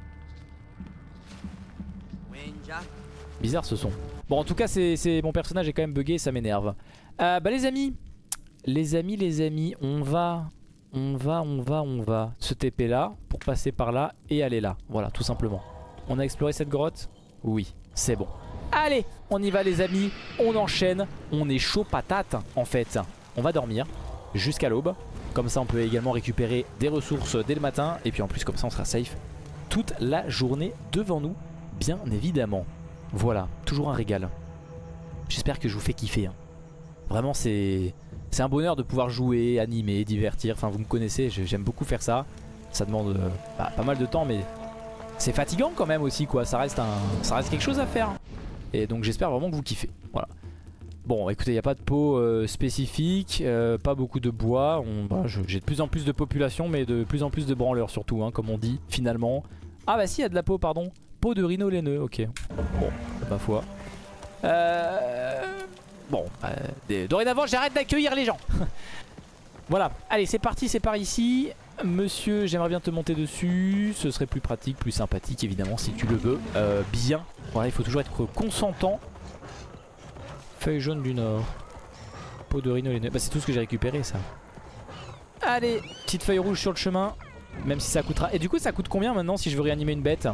Bizarre ce son. Bon en tout cas c'est mon personnage est quand même bugué, ça m'énerve. euh, Bah les amis, Les amis les amis on va On va on va on va se T P là pour passer par là et aller là. Voilà tout simplement. On a exploré cette grotte. Oui c'est bon. Allez on y va les amis. On enchaîne. On est chaud patate en fait. On va dormir jusqu'à l'aube. Comme ça on peut également récupérer des ressources dès le matin. Et puis en plus comme ça on sera safe toute la journée devant nous. Bien évidemment. Voilà, toujours un régal. J'espère que je vous fais kiffer. Hein. Vraiment, c'est c'est un bonheur de pouvoir jouer, animer, divertir. Enfin, vous me connaissez, j'aime beaucoup faire ça. Ça demande euh, bah, pas mal de temps, mais c'est fatigant quand même aussi, quoi. Ça reste, un, ça reste quelque chose à faire. Et donc, j'espère vraiment que vous kiffez. Voilà. Bon, écoutez, il n'y a pas de peau euh, spécifique, euh, pas beaucoup de bois. Bah, j'ai de plus en plus de population, mais de plus en plus de branleurs surtout, hein, comme on dit, finalement. Ah bah si, il y a de la peau, pardon. Peau de rhino laineux, ok. Bon, ma foi. Euh... Bon, euh, dorénavant j'arrête d'accueillir les gens. Voilà, allez c'est parti, c'est par ici. Monsieur, j'aimerais bien te monter dessus. Ce serait plus pratique, plus sympathique évidemment si tu le veux. euh, Bien, voilà, il faut toujours être consentant. Feuille jaune du nord. Peau de rhino laineux, bah c'est tout ce que j'ai récupéré ça. Allez, petite feuille rouge sur le chemin. Même si ça coûtera. Et du coup ça coûte combien maintenant si je veux réanimer une bête?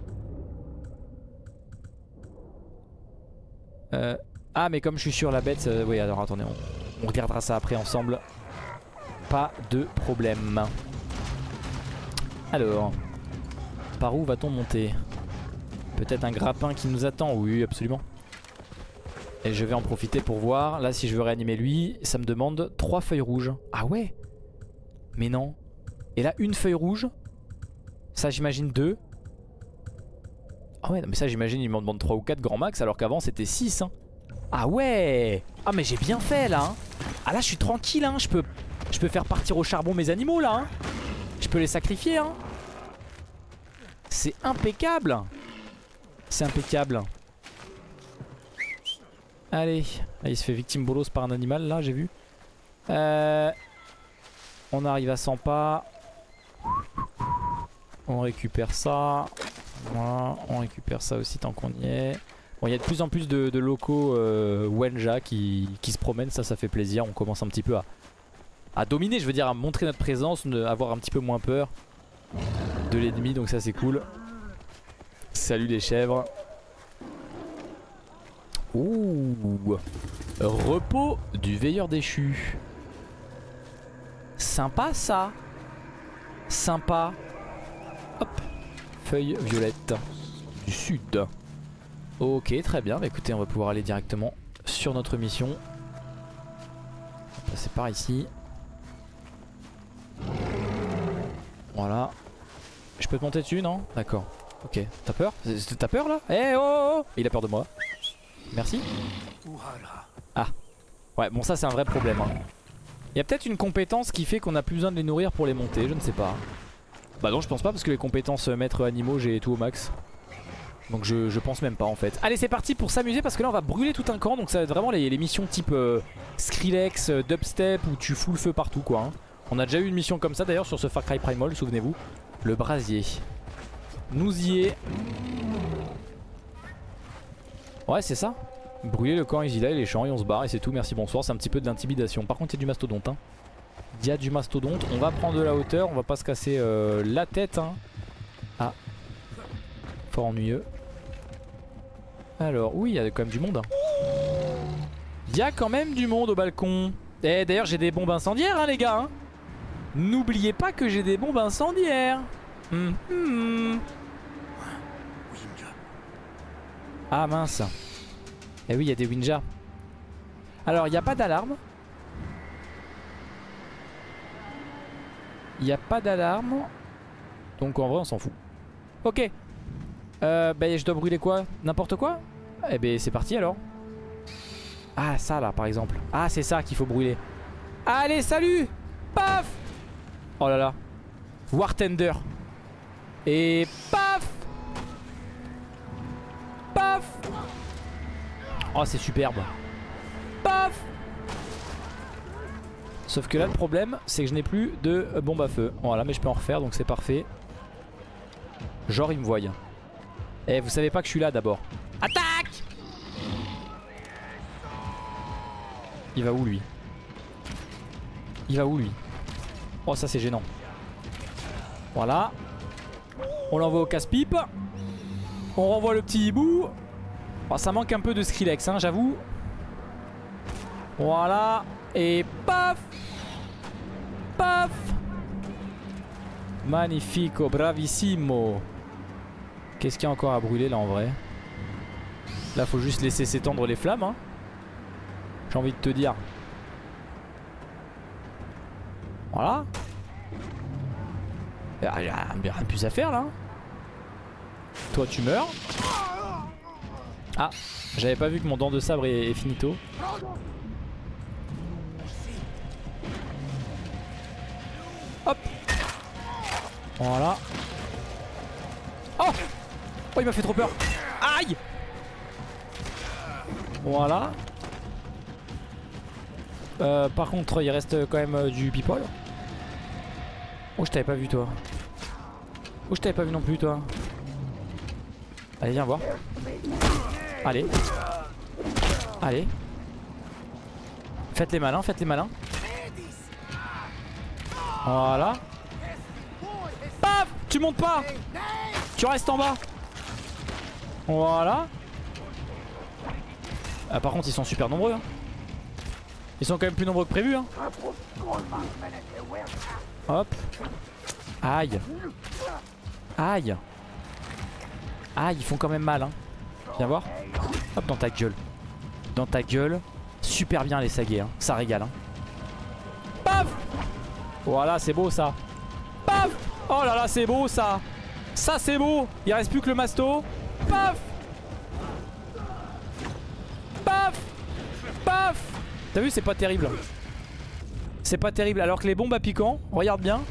Euh, ah mais comme je suis sur la bête, euh, oui alors attendez, on, on regardera ça après ensemble. Pas de problème. Alors, par où va-t-on monter? Peut-être un grappin qui nous attend, oui absolument. Et je vais en profiter pour voir. Là si je veux réanimer lui, ça me demande trois feuilles rouges. Ah ouais? Mais non. Et là une feuille rouge. Ça j'imagine deux. Ah ouais, non mais ça j'imagine il m'en demande trois ou quatre grand max alors qu'avant c'était six hein. Ah ouais. Ah mais j'ai bien fait là hein. Ah là je suis tranquille hein. Je peux, je peux faire partir au charbon mes animaux là hein. Je peux les sacrifier hein. C'est impeccable. C'est impeccable. Allez. Là il se fait victime bolos par un animal là j'ai vu. euh, On arrive à cent pas. On récupère ça. Voilà, on récupère ça aussi tant qu'on y est. Bon, il y a de plus en plus de, de locaux euh, Wenja qui, qui se promènent, ça, ça fait plaisir. On commence un petit peu à, à dominer, je veux dire à montrer notre présence, à avoir un petit peu moins peur de l'ennemi, donc ça c'est cool. Salut les chèvres. Ouh, repos du veilleur déchu. Sympa ça. Sympa. Hop, feuille violette du sud. Ok, très bien, bah écoutez, on va pouvoir aller directement sur notre mission. On va passer par ici. Voilà. Je peux te monter dessus, non? D'accord. Ok. T'as peur? T'as peur là? Eh oh, oh, oh. Il a peur de moi. Merci. Ah. Ouais, bon ça c'est un vrai problème. Hein. Il y a peut-être une compétence qui fait qu'on a plus besoin de les nourrir pour les monter, je ne sais pas. Bah non, je pense pas parce que les compétences maître animaux, j'ai tout au max. Donc je, je pense même pas en fait. Allez, c'est parti pour s'amuser parce que là on va brûler tout un camp. Donc ça va être vraiment les, les missions type euh, Skrillex, euh, Dubstep où tu fous le feu partout quoi. Hein. On a déjà eu une mission comme ça d'ailleurs sur ce Far Cry Primal, souvenez-vous. Le brasier. Nous y est. Ouais, c'est ça. Brûler le camp Isila et les champs et on se barre et c'est tout. Merci, bonsoir. C'est un petit peu de l'intimidation. Par contre, il y a du mastodonte. Hein. Il y a du mastodonte. On va prendre de la hauteur. On va pas se casser euh, la tête. Hein. Ah. Fort ennuyeux. Alors, oui, il y a quand même du monde. Il y a quand même du monde au balcon. Et d'ailleurs, j'ai des bombes incendiaires, hein, les gars. Hein. N'oubliez pas que j'ai des bombes incendiaires. Mmh. Mmh. Ah mince. Eh oui, il y a des Winja. Alors, il n'y a pas d'alarme. Il n'y a pas d'alarme. Donc en vrai, on s'en fout. Ok. Euh, bah, je dois brûler quoi? N'importe quoi? Eh ben, c'est parti alors. Ah, ça là, par exemple. Ah, c'est ça qu'il faut brûler. Allez, salut! Paf! Oh là là. War Tender. Et paf! Paf! Oh, c'est superbe. Paf! Sauf que là, le problème, c'est que je n'ai plus de bombe à feu. Voilà, mais je peux en refaire, donc c'est parfait. Genre, il me voit. Eh, vous savez pas que je suis là d'abord. Attaque! Il va où lui? Il va où lui? Oh, ça c'est gênant. Voilà. On l'envoie au casse-pipe. On renvoie le petit hibou. Oh, ça manque un peu de Skrillex, hein, j'avoue. Voilà. Et paf! Paf! Magnifico, bravissimo. Qu'est-ce qu'il y a encore à brûler là en vrai? Là faut juste laisser s'étendre les flammes hein. J'ai envie de te dire. Voilà. Il n'y a rien de plus à faire là. Toi tu meurs. Ah, j'avais pas vu que mon dent de sabre est, est finito. Hop. Voilà. Oh! Oh, il m'a fait trop peur. Aïe! Voilà. Euh, par contre, il reste quand même euh, du people. Oh, je t'avais pas vu toi. Oh, je t'avais pas vu non plus toi. Allez, viens voir. Allez. Allez. Faites les malins, faites les malins. Voilà. Paf! Tu montes pas! Tu restes en bas. Voilà. Ah, par contre, ils sont super nombreux. Hein. Ils sont quand même plus nombreux que prévu. Hein. Hop. Aïe. Aïe. Aïe, ils font quand même mal. Hein. Viens voir. Hop, dans ta gueule. Dans ta gueule. Super bien les saguets. Hein. Ça régale. Hein. Paf! Voilà, c'est beau ça. Paf! Oh là là, c'est beau ça. Ça c'est beau. Il reste plus que le masto. Paf! Paf! Paf! T'as vu, c'est pas terrible. C'est pas terrible. Alors que les bombes à piquant, regarde bien.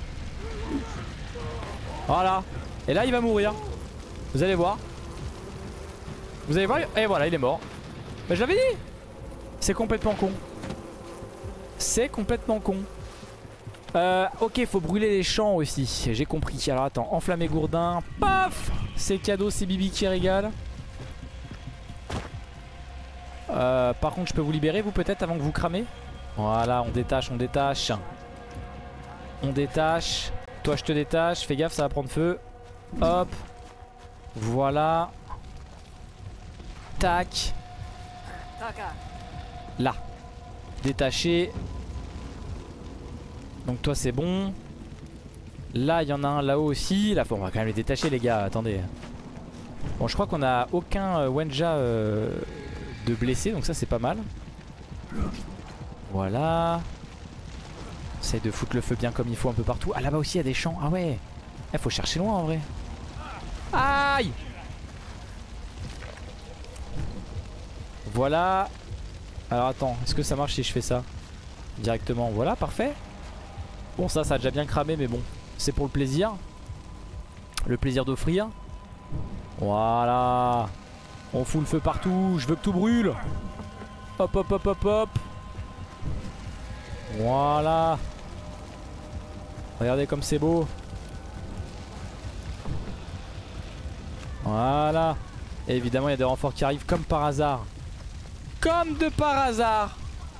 Voilà. Et là il va mourir. Vous allez voir. Vous allez voir. Et voilà, il est mort. Mais je l'avais dit. C'est complètement con. C'est complètement con. Euh, ok, faut brûler les champs aussi. J'ai compris. Alors attends, enflammer gourdin. Paf! C'est cadeau, c'est Bibi qui régale. Euh, par contre, je peux vous libérer, vous peut-être, avant que vous cramez. Voilà, on détache, on détache. On détache. Toi je te détache, fais gaffe ça va prendre feu. Hop. Voilà. Tac. Là. Détaché. Donc toi c'est bon. Là il y en a un là-haut aussi. Là on va quand même les détacher les gars, attendez. Bon je crois qu'on a aucun euh, Wenja euh, de blessé, donc ça c'est pas mal. Voilà. Essaye de foutre le feu bien comme il faut un peu partout. Ah là-bas aussi il y a des champs. Ah ouais. Il faut chercher loin en vrai. Aïe. Voilà. Alors attends, est-ce que ça marche si je fais ça directement? Voilà, parfait. Bon ça, ça a déjà bien cramé mais bon, c'est pour le plaisir. Le plaisir d'offrir. Voilà. On fout le feu partout, je veux que tout brûle. Hop hop hop hop hop. Voilà. Regardez comme c'est beau. Voilà. Et évidemment il y a des renforts qui arrivent comme par hasard. Comme de par hasard.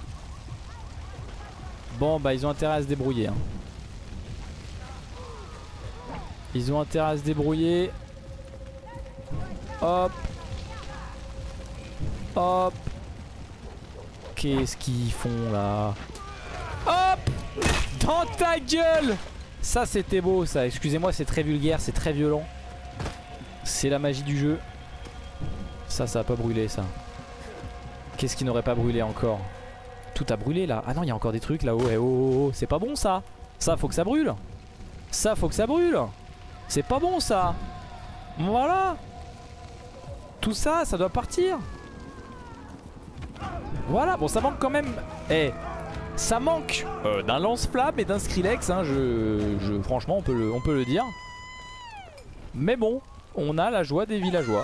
Bon bah ils ont intérêt à se débrouiller hein. Ils ont intérêt à se débrouiller. Hop. Hop. Qu'est-ce qu'ils font là? Hop. Dans ta gueule. Ça c'était beau ça. Excusez-moi c'est très vulgaire, c'est très violent. C'est la magie du jeu. Ça ça a pas brûlé ça. Qu'est-ce qui n'aurait pas brûlé encore? Tout a brûlé là. Ah non il y a encore des trucs là-haut. Eh oh, oh, oh. C'est pas bon ça. Ça faut que ça brûle. Ça faut que ça brûle. C'est pas bon ça. Voilà. Tout ça ça doit partir. Voilà. Bon ça manque quand même. Eh ça manque euh, d'un lance-flamme et d'un Skrillex hein. je, je, Franchement on peut, le, on peut le dire. Mais bon on a la joie des villageois.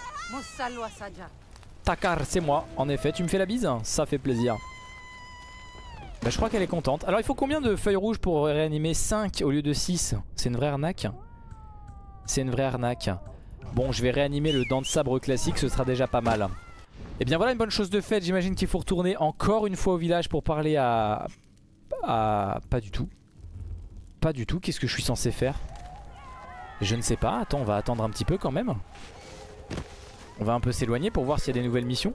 Takar, c'est moi, en effet. Tu me fais la bise? Ça fait plaisir. Bah, je crois qu'elle est contente. Alors, il faut combien de feuilles rouges pour réanimer? Cinq au lieu de six. C'est une vraie arnaque. C'est une vraie arnaque. Bon, je vais réanimer le dent de sabre classique, ce sera déjà pas mal. Et bien voilà une bonne chose de faite. J'imagine qu'il faut retourner encore une fois au village pour parler à... à... Pas du tout. Pas du tout. Qu'est-ce que je suis censé faire? Je ne sais pas. Attends, on va attendre un petit peu quand même. On va un peu s'éloigner pour voir s'il y a des nouvelles missions.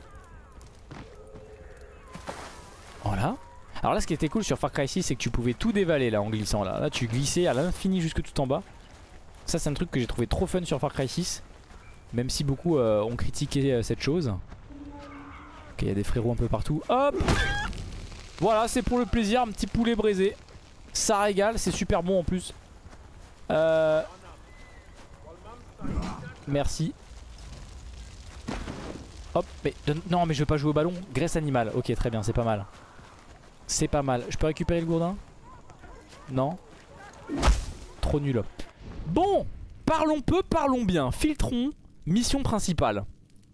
Voilà. Alors là ce qui était cool sur Far Cry six c'est que tu pouvais tout dévaler là en glissant là. Là tu glissais à l'infini jusque tout en bas. Ça c'est un truc que j'ai trouvé trop fun sur Far Cry six. Même si beaucoup euh, ont critiqué euh, cette chose. Ok il y a des frérots un peu partout. Hop. Voilà c'est pour le plaisir. Un petit poulet braisé. Ça régale, c'est super bon en plus. Euh... Merci. Hop, mais non mais je veux pas jouer au ballon. Graisse animale, ok très bien, c'est pas mal. C'est pas mal, je peux récupérer le gourdin? Non. Trop nul. Bon, parlons peu, parlons bien. Filtrons, mission principale.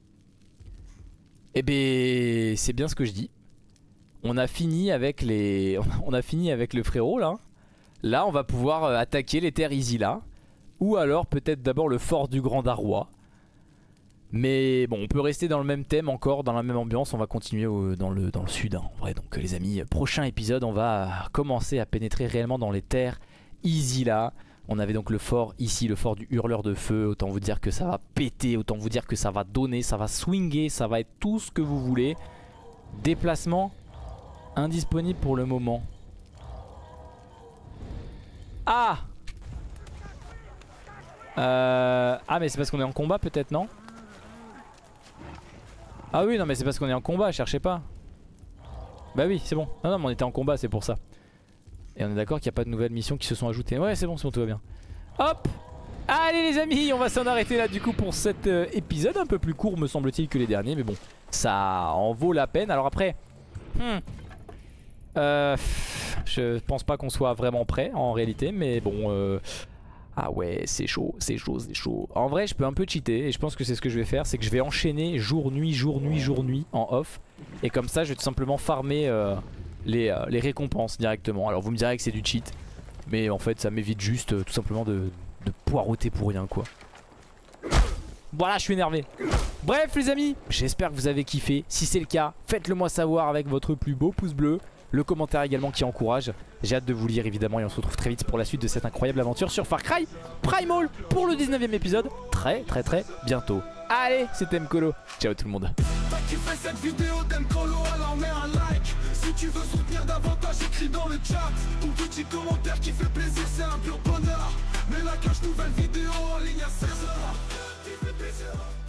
Eh ben c'est bien ce que je dis. On a fini avec les... On a fini avec le frérot là. Là on va pouvoir attaquer les terres Izila. Ou alors peut-être d'abord le fort du Grand Darrois. Mais bon on peut rester dans le même thème encore, dans la même ambiance. On va continuer au, dans, le, dans le sud hein, en vrai. Donc les amis, prochain épisode on va commencer à pénétrer réellement dans les terres Izila. On avait donc le fort ici, le fort du hurleur de feu. Autant vous dire que ça va péter, autant vous dire que ça va donner, ça va swinger, ça va être tout ce que vous voulez. Déplacement indisponible pour le moment. Ah euh... Ah mais c'est parce qu'on est en combat peut-être, non? Ah oui non mais c'est parce qu'on est en combat, cherchez pas. Bah oui c'est bon. Non non mais on était en combat c'est pour ça. Et on est d'accord qu'il n'y a pas de nouvelles missions qui se sont ajoutées. Ouais c'est bon c'est bon tout va bien. Hop. Allez les amis on va s'en arrêter là du coup pour cet euh, épisode. Un peu plus court me semble-t-il que les derniers. Mais bon ça en vaut la peine. Alors après hmm, euh, je pense pas qu'on soit vraiment prêt en réalité. Mais bon euh, ah ouais c'est chaud, c'est chaud, c'est chaud. En vrai je peux un peu cheater et je pense que c'est ce que je vais faire. C'est que je vais enchaîner jour, nuit, jour, nuit, jour, nuit en off. Et comme ça je vais tout simplement farmer euh, les, euh, les récompenses directement. Alors vous me direz que c'est du cheat. Mais en fait ça m'évite juste euh, tout simplement de, de poireauter pour rien quoi. Voilà je suis énervé. Bref les amis, j'espère que vous avez kiffé. Si c'est le cas, faites-le moi savoir avec votre plus beau pouce bleu. le commentaire également qui encourage. J'ai hâte de vous lire évidemment et on se retrouve très vite pour la suite de cette incroyable aventure sur Far Cry Primal pour le dix-neuvième épisode, très très très bientôt. Allez, c'était Mkolo, ciao tout le monde. Qui fait cette vidéo d'Mkolo, alors mets un like. Si tu veux soutenir davantage, écris dans le chat ton petit commentaire qui fait plaisir, c'est un pur bonheur. Mets la cloche, nouvelle vidéo en ligne à seize heures qui fait plaisir.